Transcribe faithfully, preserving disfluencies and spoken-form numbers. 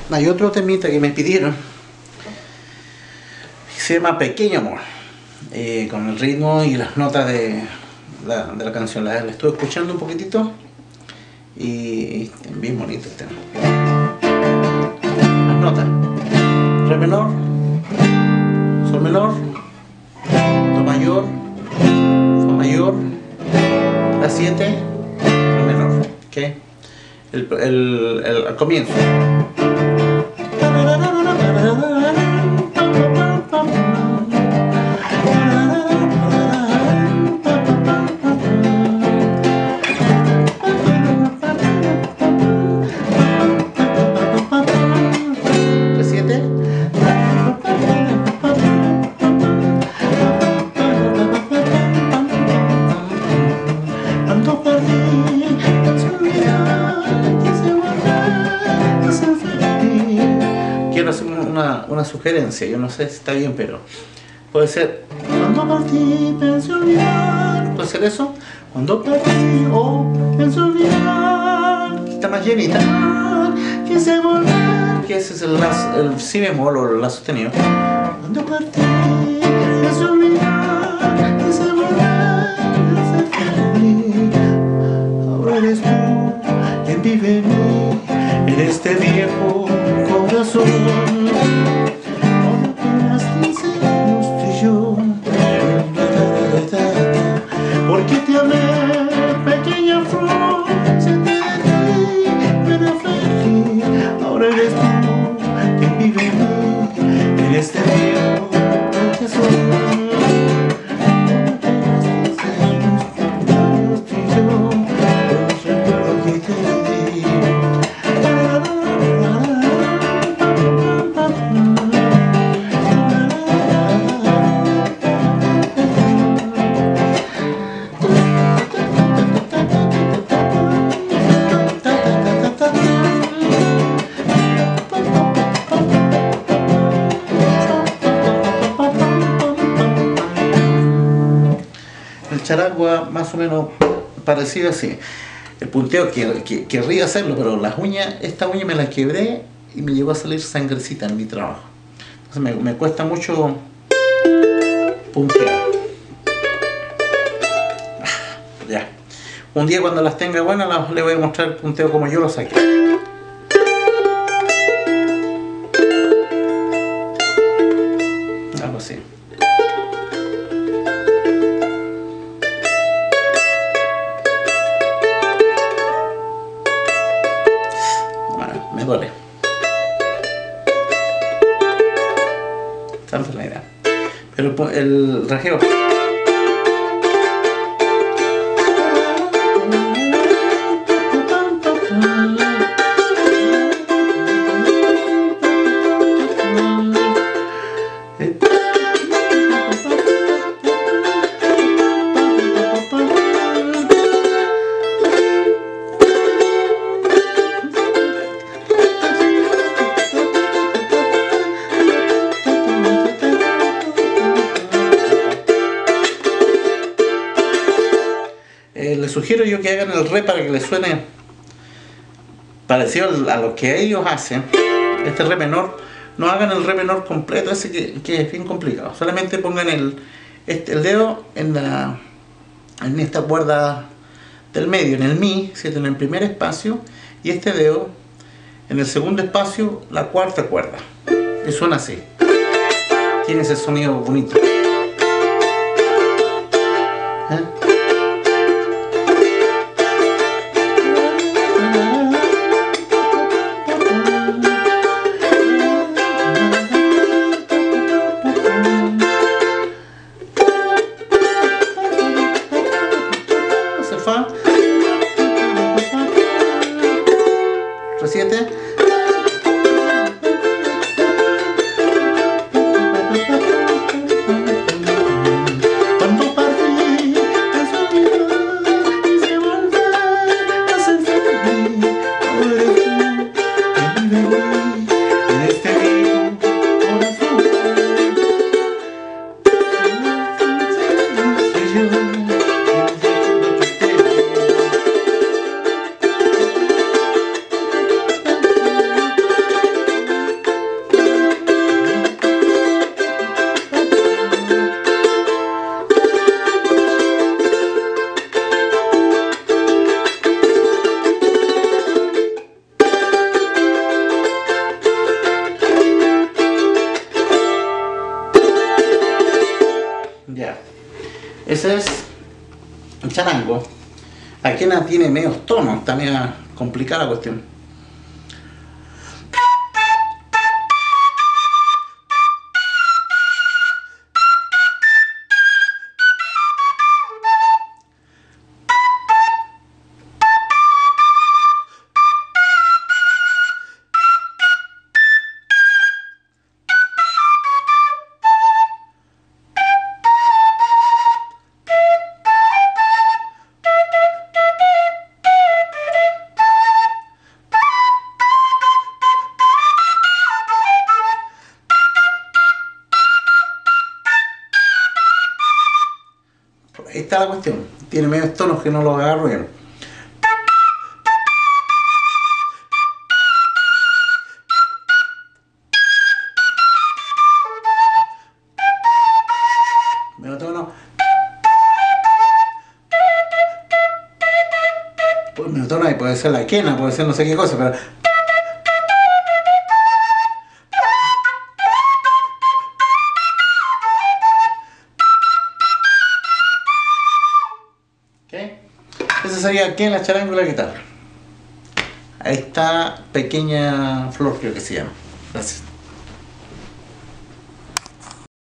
hay otro temita que me pidieron, que se llama Pequeño Amor, eh, con el ritmo y las notas de la, de la canción. La, la estuve escuchando un poquitito y es bien bonito el tema. Las notas: re menor, sol menor, do mayor, fa mayor, la siete, re menor. ¿Okay? El, el, el, el comienzo. Quiero hacer una, una sugerencia, yo no sé si está bien, pero puede ser cuando partí pensé olvidar, puede ser eso, cuando partí oh pensé olvidar, que está más llenita, quise volver, que ese es el, la, el si bemol o el la sostenido. Cuando partí pensé olvidar, quise volver a ser feliz, ahora eres tú quien vive en mí, en este viejo corazón. Cuando tenías quince años tú y yo, porque te amé, pequeña flor, senté de ti, pero feliz. Ahora eres tú quien vive en mí, en este viejo corazón. Charagua más o menos parecido así. El punteo que, que, querría hacerlo, pero las uñas, esta uña me la quebré y me llegó a salir sangrecita en mi trabajo. Entonces me, me cuesta mucho puntear. Ya. Un día cuando las tenga buenas las, les voy a mostrar el punteo como yo lo saqué. Algo así. Me duele. Esa es la idea. Pero el rajeo. Les sugiero yo que hagan el re para que les suene parecido a lo que ellos hacen. Este re menor, no hagan el re menor completo, ese que, que es bien complicado. Solamente pongan el, este, el dedo en, la, en esta cuerda del medio, en el mi, ¿cierto? En el primer espacio, y este dedo en el segundo espacio, la cuarta cuerda. Y suena así. Tiene ese sonido bonito. ¿Eh? Re siete. Cuando partí, quise volver a ser feliz. Ahora eres tú quien vive en mí, en este viejo corazón. Soy yo. Ese es el charango. La quena tiene medios tonos, está media complicada la cuestión. Ahí está la cuestión. Tiene medios tonos que no los agarro bien. Medio tono. Pues medio tono ahí puede ser la quena, puede ser no sé qué cosa, pero... ¿Okay? Esa sería aquí en la charango y la guitarra. Esta pequeña flor creo que se llama. Gracias.